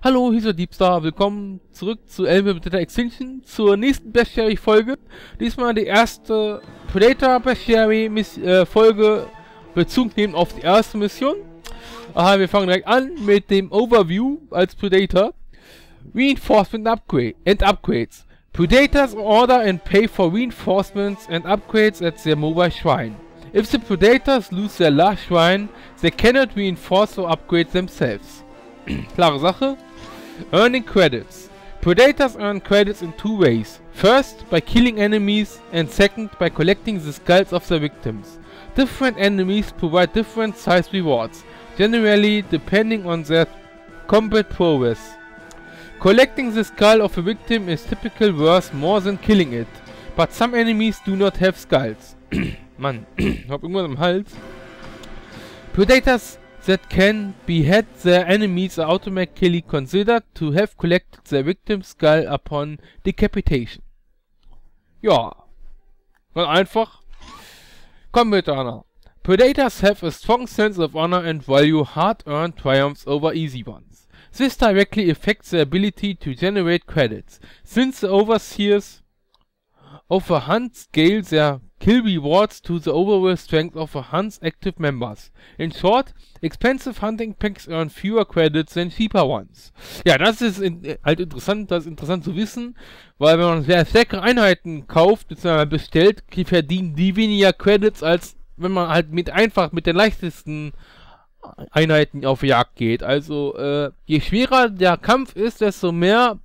Hallo, hier ist der Diebstar. Willkommen zurück zu Alien vs. Extinction, zur nächsten Bestiary-Folge. Diesmal die erste Predator Bestiary-Folge, Bezug nehmen auf die erste Mission. Aha, wir fangen direkt an mit dem Overview als Predator. Reinforcement and Upgrades. Predators order and pay for reinforcements and upgrades at their mobile shrine. If the Predators lose their last shrine, they cannot reinforce or upgrade themselves. Klare Sache. Earning credits. Predators earn credits in two ways. First, by killing enemies, and second, by collecting the skulls of their victims. Different enemies provide different size rewards, generally depending on their combat prowess. Collecting the skull of a victim is typically worth more than killing it, but some enemies do not have skulls. Mann, ich hab irgendwas im Hals. Predators that can behead their enemies are automatically considered to have collected their victim's skull upon decapitation. Ja, ganz einfach. Combat honor. Predators have a strong sense of honor and value hard-earned triumphs over easy ones. This directly affects their ability to generate credits, since the overseers of a hunt scale their kill rewards to the overall strength of a hunt's active members. In short, expensive hunting packs earn fewer credits than cheaper ones. Ja, das ist halt interessant, das ist interessant zu wissen, weil wenn man sehr stärkere Einheiten kauft, bzw. bestellt, verdienen die weniger Credits, als wenn man halt mit den leichtesten Einheiten auf Jagd geht. Also, je schwerer der Kampf ist, desto mehr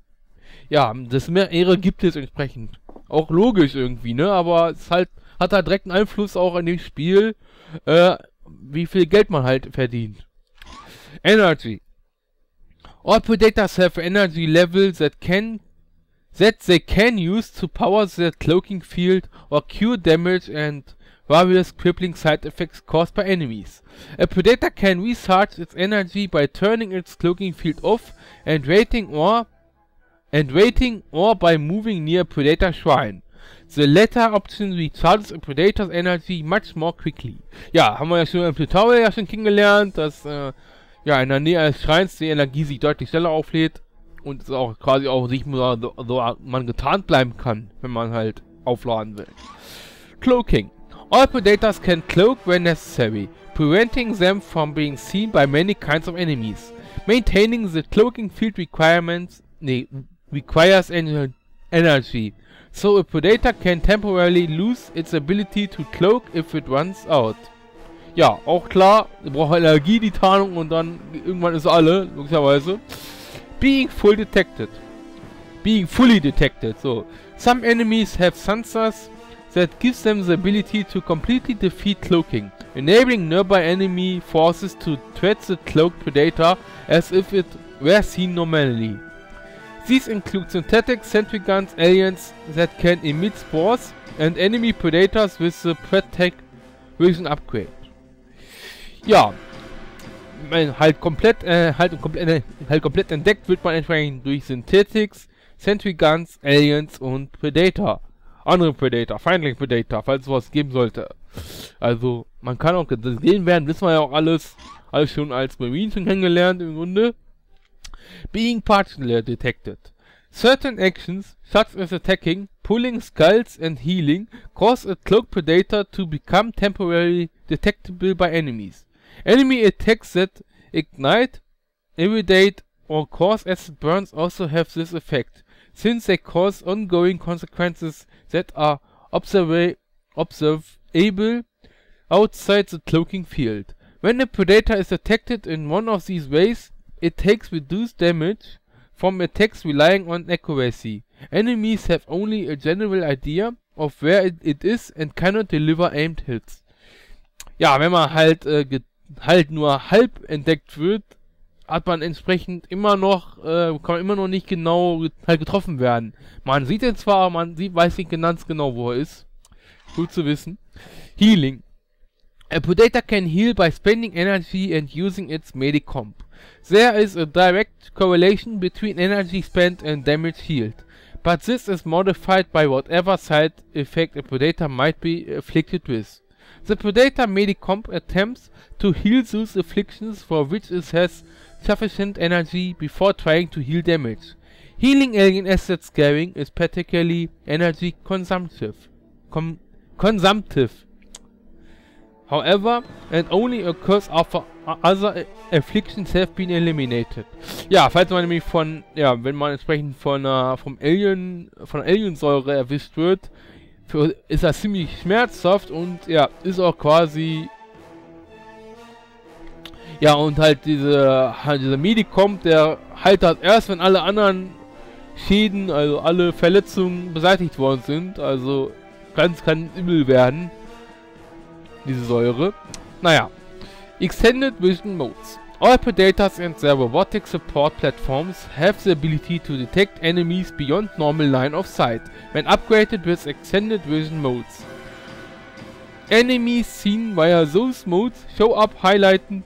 Ehre gibt es entsprechend. Auch logisch irgendwie, ne? Aber es halt, hat halt direkt einen Einfluss auch an dem Spiel, wie viel Geld man halt verdient. Energy. All Predators have energy level that they can use to power their cloaking field or cure damage and various crippling side effects caused by enemies. A Predator can recharge its energy by turning its cloaking field off and waiting or by moving near a Predator shrine. The latter option recharges a Predator's energy much more quickly. Ja, haben wir ja schon im Tutorial kennengelernt, dass in der Nähe eines Schreins die Energie sich deutlich schneller auflädt und es auch quasi auch sich man getarnt bleiben kann, wenn man halt aufladen will. Cloaking. All Predators can cloak when necessary, preventing them from being seen by many kinds of enemies. Maintaining the cloaking field requires energy, so a Predator can temporarily lose its ability to cloak if it runs out. Ja, auch klar, braucht Energie, die Tarnung, und dann irgendwann ist alle, logischerweise. Being fully detected, so. Some enemies have sensors that gives them the ability to completely defeat cloaking, enabling nearby enemy forces to treat the cloaked Predator as if it were seen normally. These include synthetic sentry guns, aliens that can emit spores, and enemy predators with the Protect Vision upgrade. Ja, halt komplett entdeckt wird man entsprechend durch Synthetics, Sentry Guns, Aliens und Predator. Andere Predator, feindliche Predator, falls es sowas geben sollte. Also, man kann auch gesehen werden, wissen wir ja auch alles schon als Marine schon kennengelernt im Grunde. Being partially detected. Certain actions, such as attacking, pulling skulls and healing, cause a cloaked predator to become temporarily detectable by enemies. Enemy attacks that ignite, irradiate, or cause acid burns also have this effect, since they cause ongoing consequences that are observable outside the cloaking field. When a predator is detected in one of these ways, it takes reduced damage from attacks relying on accuracy. Enemies have only a general idea of where it is and cannot deliver aimed hits. Ja, wenn man halt nur halb entdeckt wird, hat man entsprechend kann man immer noch nicht genau getroffen werden. Man sieht ihn zwar, aber weiß nicht ganz genau, wo er ist. Gut zu wissen. Healing. A Predator can heal by spending energy and using its Medicomp. There is a direct correlation between energy spent and damage healed, but this is modified by whatever side effect a Predator might be afflicted with. The Predator Medicomp attempts to heal those afflictions for which it has sufficient energy before trying to heal damage. Healing alien asset scaring is particularly energy consumptive. However, and only occurs after other afflictions have been eliminated. Ja, falls man nämlich wenn man entsprechend von Aliensäure erwischt wird, ist das ziemlich schmerzhaft und ja, ist auch quasi und halt dieser Medicom, der heilt das erst, wenn alle anderen Schäden, also alle Verletzungen beseitigt worden sind, also kann übel werden, diese Säure. Naja, Extended Vision Modes. All Predators and their robotic support platforms have the ability to detect enemies beyond normal line of sight when upgraded with Extended Vision Modes. Enemies seen via those modes show up highlighted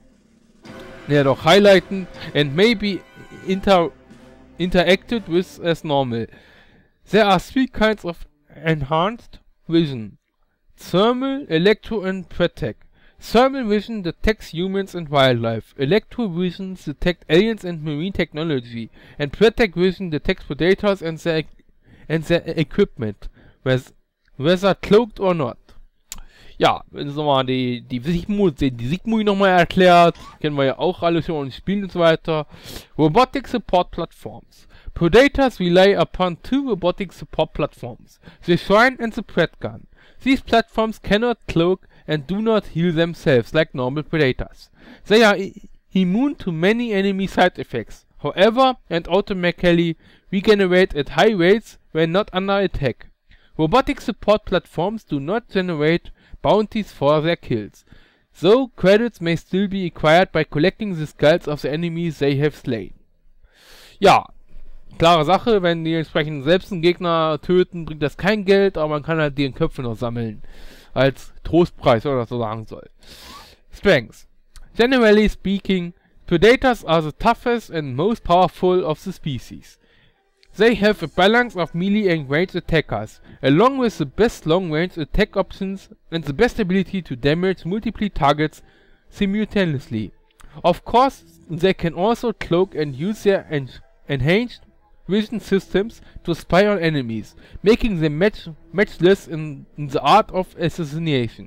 and may be interacted with as normal. There are three kinds of enhanced vision: thermal, electro and protect. Thermal vision detects humans and wildlife. Electro vision detects aliens and marine technology. And protect vision detects predators and their equipment, whether cloaked or not. Ja, wenn es nochmal die Sigmui nochmal erklärt, kennen wir ja auch alle schon in Spielen und so weiter. Robotic Support Platforms. Predators rely upon two robotic support platforms, the Shrine and the Pred Gun. These platforms cannot cloak and do not heal themselves like normal predators. They are immune to many enemy side effects, however, and automatically regenerate at high rates when not under attack. Robotic support platforms do not generate bounties for their kills, though credits may still be acquired by collecting the skulls of the enemies they have slain. Ja, klare Sache, wenn die entsprechend selbst einen Gegner töten, bringt das kein Geld, aber man kann halt die Köpfe noch sammeln. Als Trostpreis, oder was so sagen soll. Strengths. Generally speaking, predators are the toughest and most powerful of the species. They have a balance of melee and ranged attackers, along with the best long-range attack options and the best ability to damage multiple targets simultaneously. Of course, they can also cloak and use their enhanced vision systems to spy on enemies, making them matchless in the art of assassination.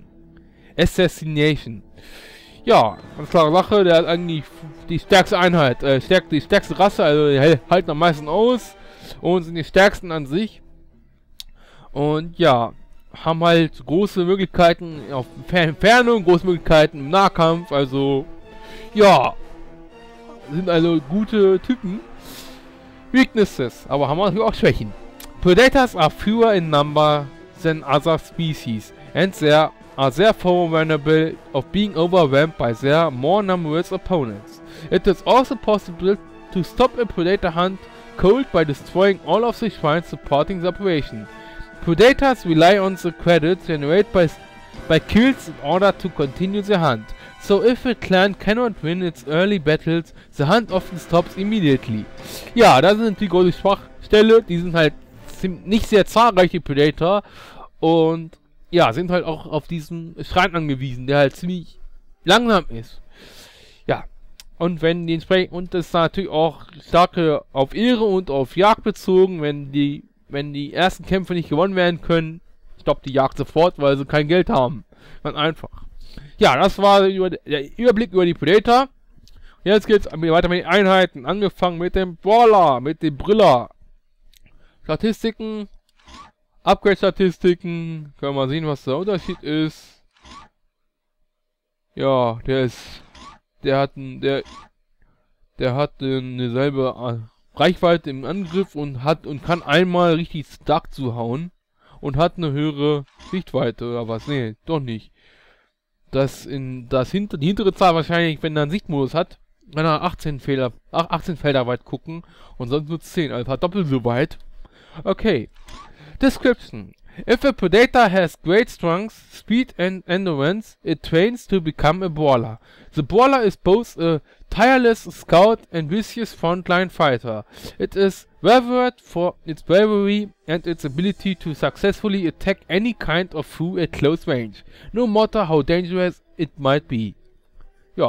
Ja, ganz klare Sache, der hat eigentlich die stärkste Einheit, die stärkste Rasse, also die halten am meisten aus und sind die stärksten an sich. Und ja, haben halt große Möglichkeiten auf Entfernung, große Möglichkeiten im Nahkampf, also ja, sind also gute Typen. Weaknesses, aber haben natürlich auch Schwächen. Predators are fewer in number than other species, and they are therefore vulnerable of being overwhelmed by their more numerous opponents. It is also possible to stop a predator hunt cold by destroying all of the shrines supporting the operation. Predators rely on the credits generated by kills in order to continue the hunt. So if a clan cannot win its early battles, the hunt often stops immediately. Ja, das ist die große Schwachstelle. Die sind halt nicht sehr zahlreiche Predator und ja, sind halt auch auf diesen Schrein angewiesen, der halt ziemlich langsam ist. Ja, und wenn die entsprechend, und das ist natürlich auch starke auf Ehre und auf Jagd bezogen, wenn die ersten Kämpfe nicht gewonnen werden können, stoppt die Jagd sofort, weil sie kein Geld haben. Ganz einfach. Ja, das war der Überblick über die Predator. Jetzt geht's weiter mit den Einheiten. Angefangen mit dem Brawler, mit dem Briller. Statistiken. Upgrade-Statistiken. Können wir mal sehen, was der Unterschied ist. Ja, der hat eine selbe Reichweite im Angriff und kann einmal richtig stark zuhauen. Und hat eine höhere Sichtweite oder was? Nee, doch nicht. Die hintere Zahl wahrscheinlich, wenn er einen Sichtmodus hat, kann er 18 Felder weit gucken und sonst nur 10, also hat doppelt so weit. Okay. Description. If a predator has great strength, speed and endurance, it trains to become a brawler. The brawler is both a tireless scout and vicious frontline fighter. It is revered for its bravery and its ability to successfully attack any kind of foe at close range, no matter how dangerous it might be. Ja,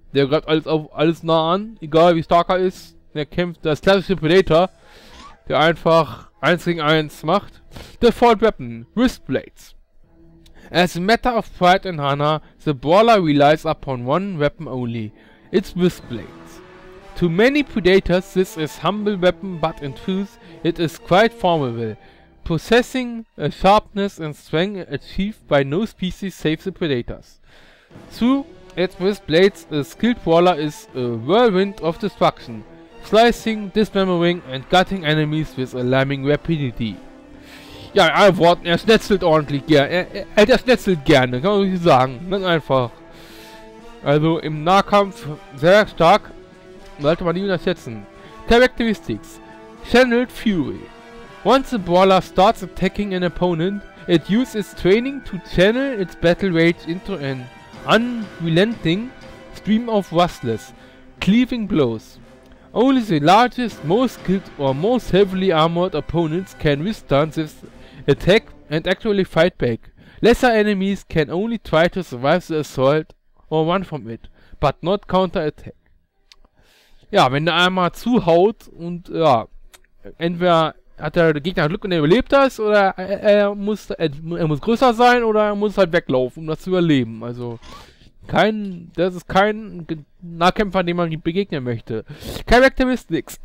Der greift alles nah an, egal wie stark er ist. Der kämpft, das klassische Predator, der einfach 1 gegen 1 macht. Default Weapon, Wristblades. As a matter of pride and honor, the brawler relies upon one weapon only, its wristblades. To many predators this is humble weapon, but in truth it is quite formidable, possessing a sharpness and strength achieved by no species save the predators. Through its wristblades, a skilled brawler is a whirlwind of destruction, slicing, dismembering and cutting enemies with alarming rapidity. Ja, in anderen Worten, er schnetzelt ordentlich gerne. Er schnetzelt gerne, kann man wirklich sagen. Ganz einfach. Also im Nahkampf sehr stark. Sollte man nie unterschätzen. Characteristics. Channeled Fury. Once the brawler starts attacking an opponent, it uses its training to channel its battle rage into an unrelenting stream of ruthless, cleaving blows. Only the largest, most skilled or most heavily armored opponents can withstand this attack and actually fight back. Lesser enemies can only try to survive the assault or run from it, but not counter-attack. Ja, wenn der einmal zuhaut und ja, entweder hat der Gegner Glück und er überlebt das, oder er muss größer sein, oder er muss halt weglaufen, um das zu überleben. Also das ist kein Nahkämpfer, dem man begegnen möchte. Characteristics.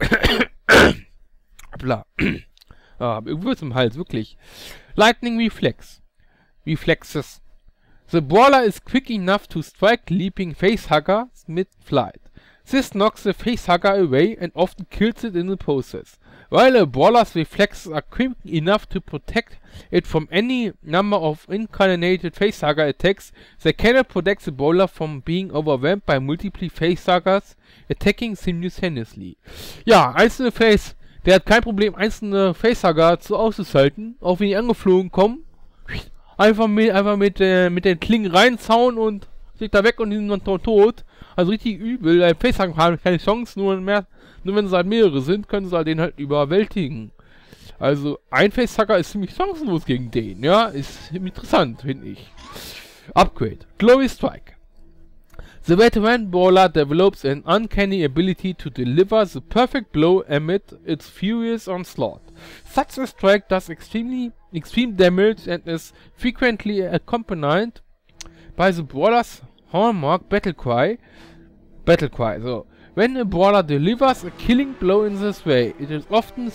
Bla. Irgendwas im Hals, wirklich. Lightning Reflex. Reflexes. The brawler is quick enough to strike leaping facehuggers mid-flight. This knocks the facehugger away and often kills it in the process. While a brawler's reflexes are quick enough to protect it from any number of incarnated facehugger attacks, they cannot protect the brawler from being overwhelmed by multiple facehuggers attacking simultaneously. Ja, der hat kein Problem, einzelne Facehugger auszuschalten, auch wenn die angeflogen kommen. Einfach mit den Klingen reinzauen und sich da weg und die sind dann tot. Also richtig übel. Ein Facehugger haben keine Chance, nur wenn es halt mehrere sind, können sie halt den halt überwältigen. Also ein Facehugger ist ziemlich chancenlos gegen den, ja. Ist interessant, finde ich. Upgrade. Glory Strike. The veteran brawler develops an uncanny ability to deliver the perfect blow amid its furious onslaught. Such a strike does extreme damage and is frequently accompanied by the brawler's hallmark battle cry. So, when a brawler delivers a killing blow in this way, it's often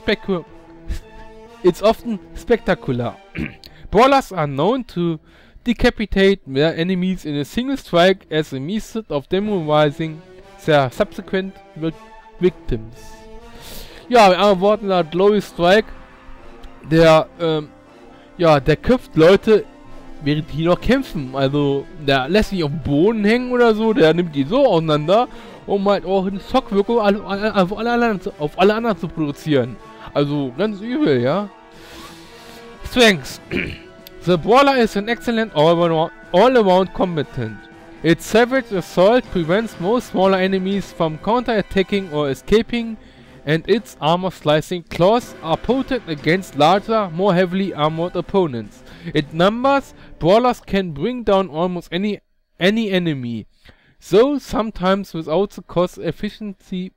spectacular. Brawlers are known to decapitate their enemies in a single strike as a method of demoralizing their subsequent victims. Ja, mit anderen Worten, der Glory Strike, der köpft Leute, während die noch kämpfen. Also, der lässt sich auf dem Boden hängen oder so, der nimmt die so auseinander, um halt auch eine Schockwirkung auf alle anderen zu produzieren. Also, ganz übel, ja. Strengths. The brawler is an excellent all-around combatant. Its savage assault prevents most smaller enemies from counter-attacking or escaping, and its armor-slicing claws are potent against larger, more heavily armored opponents. In numbers, brawlers can bring down almost any enemy, though sometimes without the cost efficiency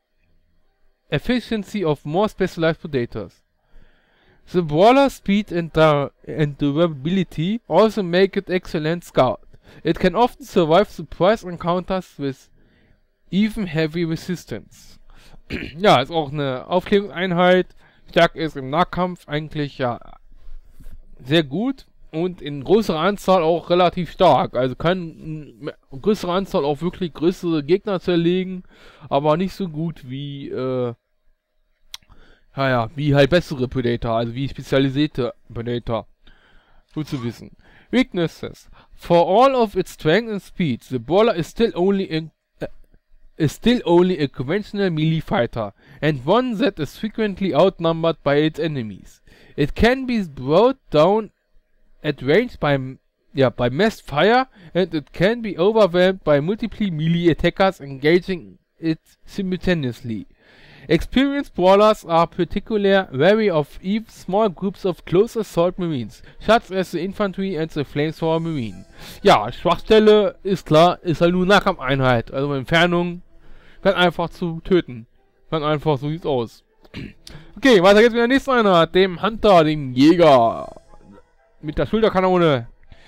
of more specialized predators. The brawler's speed and durability also make it excellent scout. It can often survive surprise encounters with even heavy resistance. Ja, ist auch eine Aufklärungseinheit. Stark ist im Nahkampf eigentlich ja sehr gut und in größerer Anzahl auch relativ stark. Also kann in größerer Anzahl auch wirklich größere Gegner zerlegen, aber nicht so gut wie wie halt bessere Predator, also wie spezialisierte Predator. Gut zu wissen. Weaknesses. For all of its strength and speed, the brawler is still only a conventional melee fighter, and one that is frequently outnumbered by its enemies. It can be brought down at range by massed fire, and it can be overwhelmed by multiple melee attackers engaging it simultaneously. Experienced brawlers are particularly wary of even small groups of close assault marines, such as the infantry and the flamethrower marine. Ja, Schwachstelle ist klar, ist halt nur Nahkampfeinheit, also Entfernung kann einfach zu töten. Kann einfach, so sieht's aus. Okay, weiter geht's mit der nächsten Einheit, dem Hunter, dem Jäger. Mit der Schulterkanone.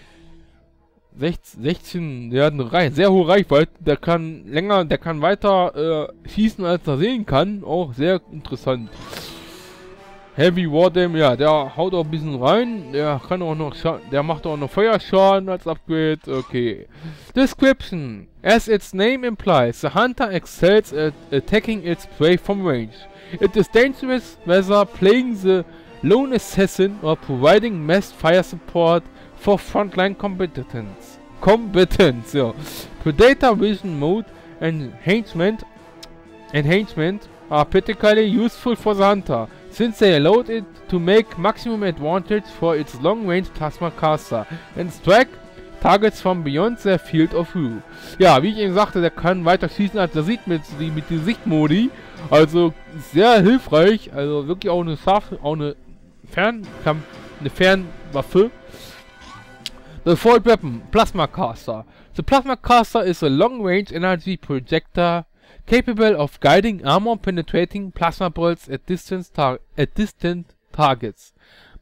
16, der hat eine sehr hohe Reichweite, der kann weiter schießen, als er sehen kann, auch sehr interessant. Heavy Wardam, ja, der haut auch ein bisschen rein, der kann auch noch, der macht auch noch Feuerschaden als Upgrade, okay. Description: As its name implies, the hunter excels at attacking its prey from range. It is dangerous whether playing the lone assassin or providing mass fire support for frontline competence. Ja. Predator Vision Mode and Enhancement are particularly useful for the hunter, since they allowed it to make maximum advantage for its long-range plasma caster and strike targets from beyond their field of view. Ja, wie ich eben sagte, der kann weiter schießen, als er sieht mit den Sichtmodi. Also sehr hilfreich, also wirklich auch eine Fernwaffe. The default weapon, Plasma Caster. The Plasma Caster is a long-range energy projector capable of guiding armor-penetrating plasma bolts at distant targets.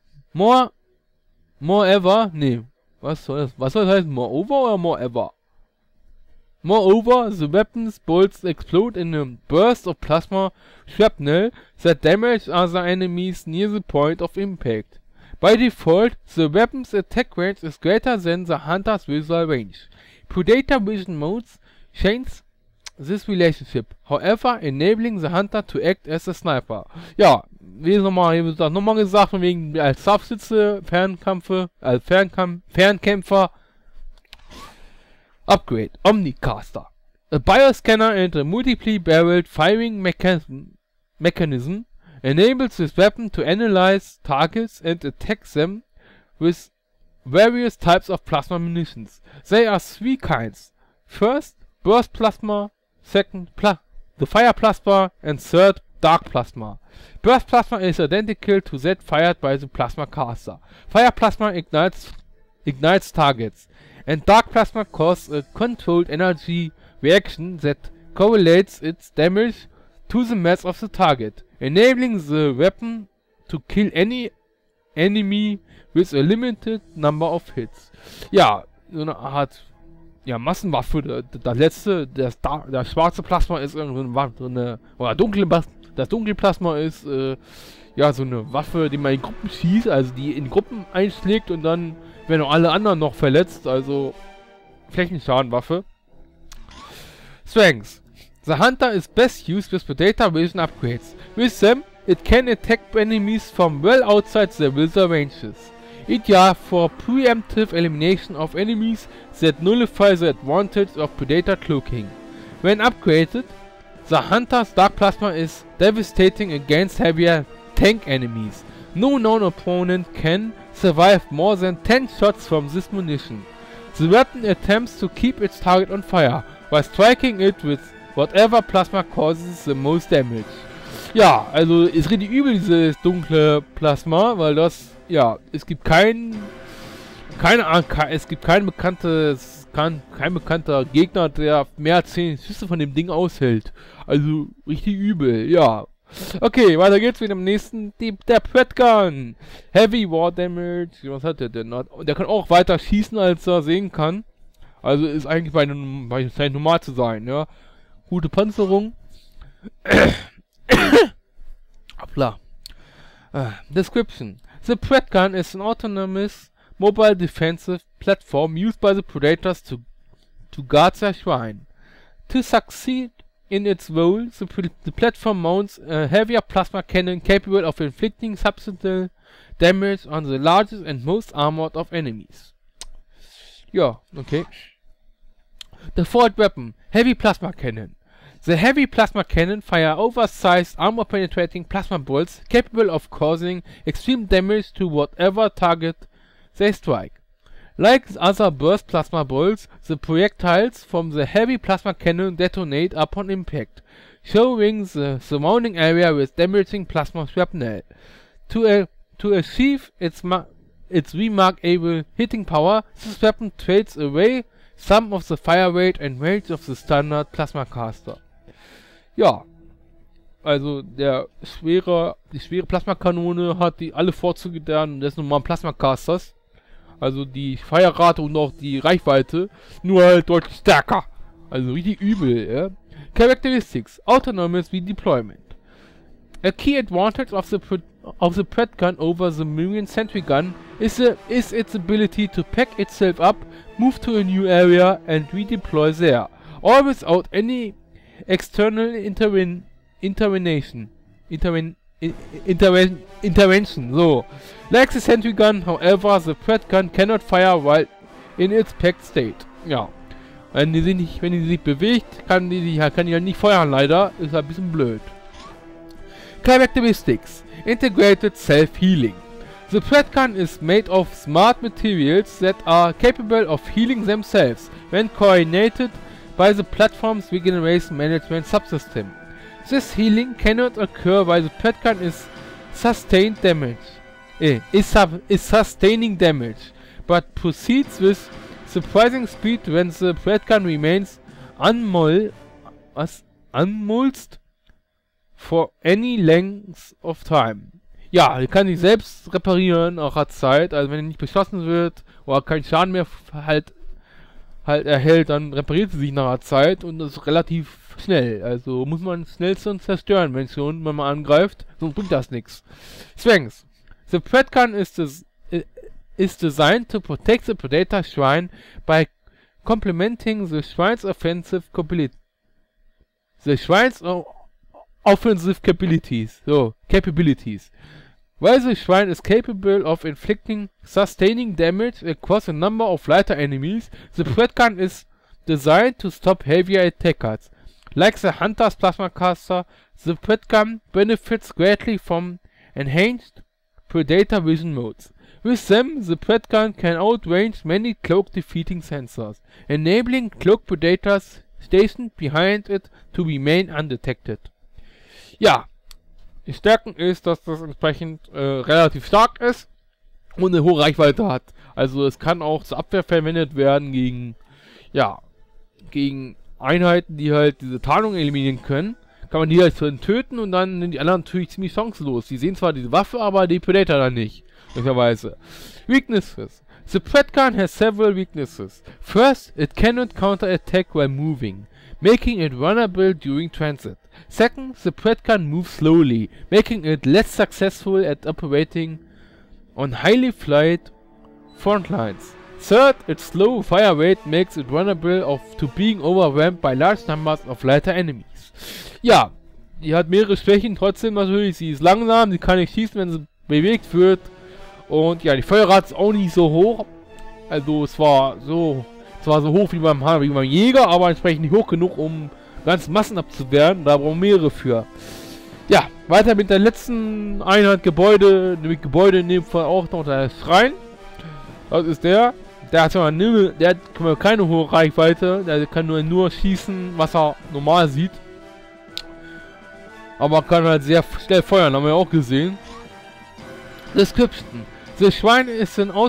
Moreover, was soll das heißen? Moreover oder moreover? Moreover, the weapon's bolts explode in a burst of plasma shrapnel that damage other enemies near the point of impact. By default, the weapon's attack range is greater than the hunter's visual range. Predator Vision modes change this relationship, however, enabling the hunter to act as a sniper. Ja, wie nochmal gesagt, von wegen als Scharfschütze, Fernkämpfer. Upgrade, Omnicaster. A bioscanner and a multiply-barreled firing mechanism enables this weapon to analyze targets and attack them with various types of plasma munitions. There are three kinds. First, burst plasma. Second, the fire plasma. And third, dark plasma. Burst plasma is identical to that fired by the plasma caster. Fire plasma ignites targets. And dark plasma causes a controlled energy reaction that correlates its damage to the mass of the target, enabling the weapon to kill any enemy with a limited number of hits. Ja, so eine Art Massenwaffe. Das schwarze Plasma ist oder das dunkle Plasma ist so eine Waffe, die man in Gruppen schießt, also die in Gruppen einschlägt und dann werden auch alle anderen noch verletzt, also Flächenschadenwaffe. Strengths. The hunter is best used with Predator Vision upgrades. With them, it can attack enemies from well outside their visual ranges. Ideal for preemptive elimination of enemies that nullify the advantage of Predator cloaking. When upgraded, the hunter's dark plasma is devastating against heavier tank enemies. No known opponent can survive more than 10 shots from this munition. The weapon attempts to keep its target on fire, by striking it with whatever plasma causes the most damage. Ja, also ist richtig übel dieses dunkle Plasma, weil das, es gibt kein bekannter Gegner, der mehr als 10 Schüsse von dem Ding aushält. Also richtig übel, ja. Okay, weiter geht's mit dem nächsten, der Predgun. Heavy War Damage, was hat der denn? Der kann auch weiter schießen, als er sehen kann. Also ist eigentlich bei scheint normal zu sein, ja. Gute Panzerung. Hoppla. Description. The Predgun is an autonomous mobile defensive platform used by the Predators to guard their shrine. To succeed in its role, the platform mounts a heavier plasma cannon capable of inflicting substantial damage on the largest and most armored of enemies. Ja, okay. Default weapon, Heavy Plasma Cannon. The Heavy Plasma Cannon fire oversized armor-penetrating plasma bolts capable of causing extreme damage to whatever target they strike. Like other burst plasma bolts, the projectiles from the Heavy Plasma Cannon detonate upon impact, showing the surrounding area with damaging plasma shrapnel. To achieve its remarkable hitting power, this weapon trades away some of the fire rate and range of the standard Plasma Caster. Ja, also die schwere Plasmakanone hat alle Vorzüge des normalen Plasma Casters. Also die Feuerrate und auch die Reichweite, nur halt deutlich stärker. Also richtig übel, ja. Characteristics: Autonomous Redeployment. A key advantage of the Pred gun over the Marine Sentry gun is its ability to pack itself up, move to a new area and redeploy there, all without any external intervention. So, like the Sentry gun, however, the Pred gun cannot fire while in its packed state. Ja, wenn die sich bewegt, kann die halt nicht feuern, leider. Ist ein bisschen blöd. Characteristics: Integrated self-healing. The Pred gun is made of smart materials that are capable of healing themselves when coordinated by the platform's regeneration management subsystem. This healing cannot occur while the Pred gun is sustaining damage, but proceeds with surprising speed when the Pred gun remains unmolested for any length of time. Ja, die kann sich selbst reparieren nach der Zeit, also wenn er nicht beschossen wird oder keinen Schaden mehr halt erhält, dann repariert sie sich nach der Zeit und das ist relativ schnell. Also muss man schnell zerstören, wenn man mal angreift, sonst bringt das nichts. Strengths: The Pred gun is designed to protect the Predator Shrine by complementing the Shrine's offensive capabilities. While the Shrine is capable of inflicting sustaining damage across a number of lighter enemies, the Pred gun is designed to stop heavier attackers. Like the Hunter's Plasma Caster, the Pred gun benefits greatly from enhanced Predator vision modes. With them, the Pred gun can outrange many cloak-defeating sensors, enabling cloak predators stationed behind it to remain undetected. Ja, die Stärken ist, dass das entsprechend relativ stark ist und eine hohe Reichweite hat. Also es kann auch zur Abwehr verwendet werden gegen Einheiten, die halt diese Tarnung eliminieren können. Kann man die halt töten und dann sind die anderen natürlich ziemlich chancenlos. Die sehen zwar diese Waffe, aber die Predator dann nicht. Möglicherweise. Weaknesses. The Pred gun has several weaknesses. First, it cannot counter-attack while moving, making it vulnerable during transit. Second, the Pred gun moves slowly, making it less successful at operating on highly flight front lines. Third, its slow fire rate makes it vulnerable to being overwhelmed by large numbers of lighter enemies. Ja, die hat mehrere Schwächen, trotzdem natürlich, sie ist langsam, sie kann nicht schießen, wenn sie bewegt wird. Und ja, die Feuerrate ist auch nicht so hoch. Also es war so hoch wie beim Jäger, aber entsprechend nicht hoch genug, um ganze Massen abzuwehren. Da brauchen wir mehrere für. Ja, weiter mit der letzten Einheit Gebäude. Nämlich Gebäude in dem Fall auch noch der Schrein. Das ist der. Der hat keine hohe Reichweite. Der kann nur schießen, was er normal sieht. Aber kann halt sehr schnell feuern, haben wir auch gesehen. Description: The Shrine is an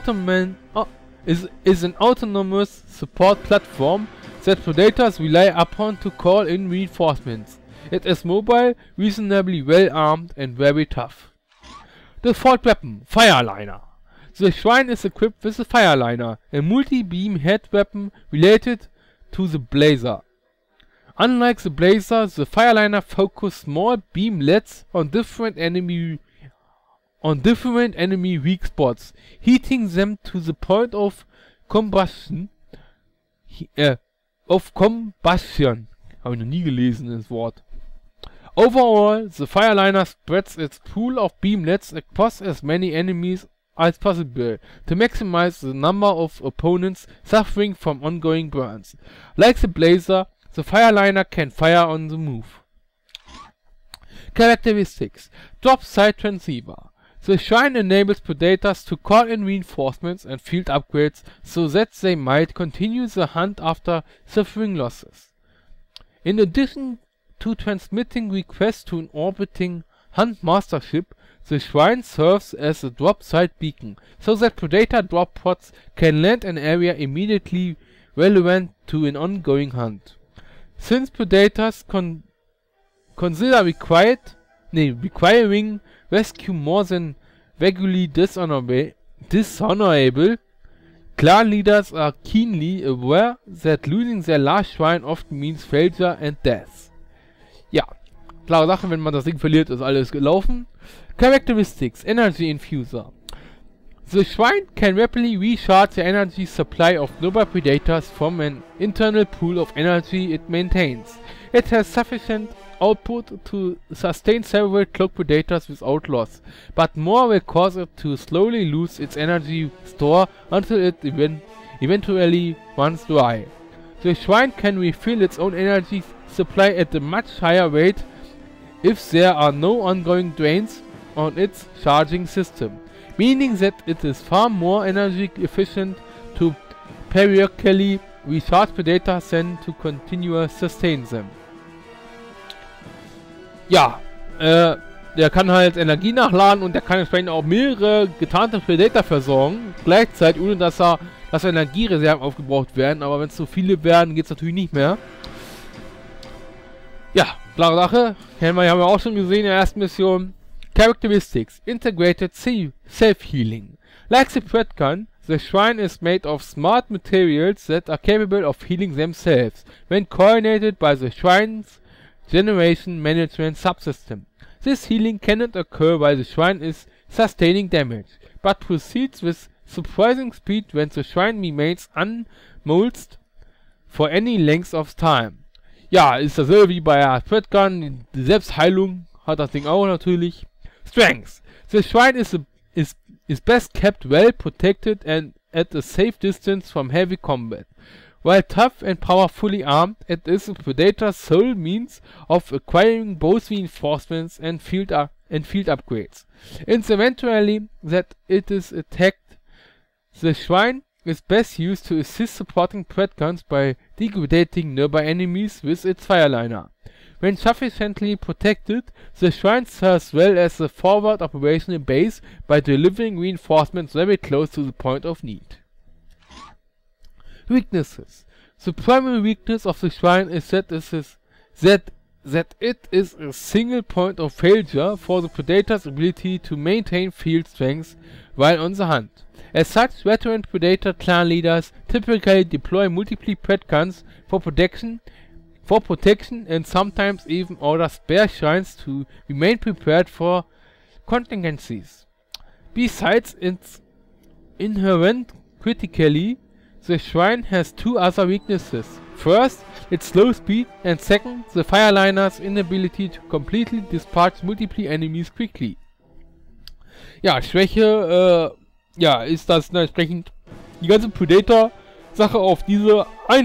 autonomous support platform that Predators rely upon to call in reinforcements. It is mobile, reasonably well armed and very tough. Default weapon: Fireliner. The Shrine is equipped with a Fireliner, a multi-beam head weapon related to the Blazer. Unlike the Blazer, the Fireliner focuses small beamlets on different enemy weak spots, heating them to the point of combustion. Habe ich noch nie gelesen, das Wort. Overall, the Fireliner spreads its pool of beamlets across as many enemies as possible to maximize the number of opponents suffering from ongoing burns. Like the Blazer, the Fireliner can fire on the move. Characteristics: Drop Side Transceiver. The Shrine enables Predators to call in reinforcements and field upgrades so that they might continue the hunt after suffering losses. In addition to transmitting requests to an orbiting Hunt Master ship, the shrine serves as a drop site beacon, so that Predator drop pods can land an area immediately relevant to an ongoing hunt. Since Predators consider requiring rescue more than vaguely dishonorable, clan leaders are keenly aware that losing their last shrine often means failure and death. Ja, klare Sache, wenn man das Ding verliert, ist alles gelaufen. Characteristics: Energy Infuser. The shrine can rapidly recharge the energy supply of nearby predators from an internal pool of energy it maintains. It has sufficient output to sustain several cloaked predators without loss, but more will cause it to slowly lose its energy store until it eventually runs dry. The shrine can refill its own energy supply at a much higher rate if there are no ongoing drains on its charging system, meaning that it is far more energy efficient to periodically recharge predators than to continuously sustain them. Ja, der kann halt Energie nachladen und der kann entsprechend auch mehrere getarnte Predator versorgen, gleichzeitig, ohne dass Energiereserven aufgebraucht werden, aber wenn es so viele werden, geht es natürlich nicht mehr. Ja, klare Sache, haben wir auch schon gesehen in der ersten Mission. Characteristics: Integrated Self-Healing. Like the Predgun, the shrine is made of smart materials that are capable of healing themselves when coordinated by the shrine's generation management subsystem. This healing cannot occur while the shrine is sustaining damage, but proceeds with surprising speed when the shrine remains unmolested for any length of time. Ja, ist dasselbe wie bei der Predgun, die Selbstheilung hat das Ding auch natürlich. Strengths: The shrine is best kept well protected and at a safe distance from heavy combat. While tough and powerfully armed, it is a predator's sole means of acquiring both reinforcements and field upgrades. In the eventuality that it is attacked, the shrine is best used to assist supporting Predguns by degrading nearby enemies with its fireliner. When sufficiently protected, the shrine serves well as a forward operational base by delivering reinforcements very close to the point of need. Weaknesses: The primary weakness of the shrine is that it is a single point of failure for the predator's ability to maintain field strength while on the hunt. As such, veteran predator clan leaders typically deploy multiple Predguns for protection and sometimes even order spare shrines to remain prepared for contingencies. Besides its inherent criticality, the shrine has two other weaknesses. First, its slow speed, and second, the fireliner's inability to completely dispatch multiple enemies quickly. Ja, Schwäche, ist, dass entsprechend die ganze Predator-Sache auf dieses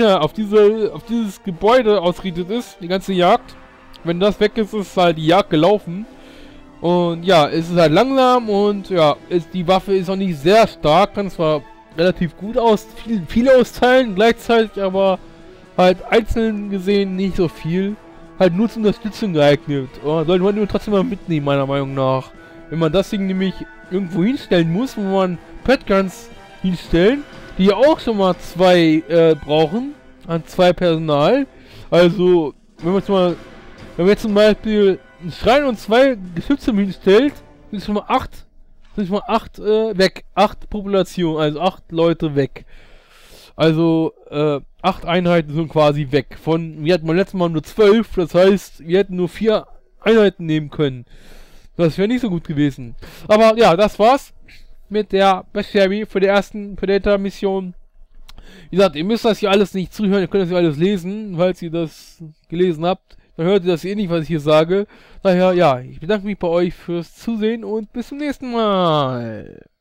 Gebäude ausgerichtet ist, die ganze Jagd. Wenn das weg ist, ist halt die Jagd gelaufen. Und ja, es ist halt langsam und ja, die Waffe ist auch nicht sehr stark, kann zwar relativ gut viel austeilen, gleichzeitig aber halt einzeln gesehen nicht so viel. Halt nur zur Unterstützung geeignet. Sollte man nur trotzdem mal mitnehmen, meiner Meinung nach. Wenn man das Ding nämlich irgendwo hinstellen muss, wo man Predguns hinstellen, die auch schon mal 2 brauchen, an 2 Personal. Also, wenn man jetzt zum Beispiel einen Schrein und 2 Geschütze hinstellt, sind schon mal 8 weg. 8 Population, also 8 Leute weg. Also, 8 Einheiten sind quasi weg. Wir hatten beim letzten Mal nur 12, das heißt, wir hätten nur 4 Einheiten nehmen können. Das wäre nicht so gut gewesen. Aber ja, das war's mit der Bestiary für die ersten Predator-Mission. Wie gesagt, ihr müsst das hier alles nicht zuhören, ihr könnt das hier alles lesen, falls ihr das gelesen habt. Dann hört ihr das eh nicht, was ich hier sage. Daher, ja, ich bedanke mich bei euch fürs Zusehen und bis zum nächsten Mal.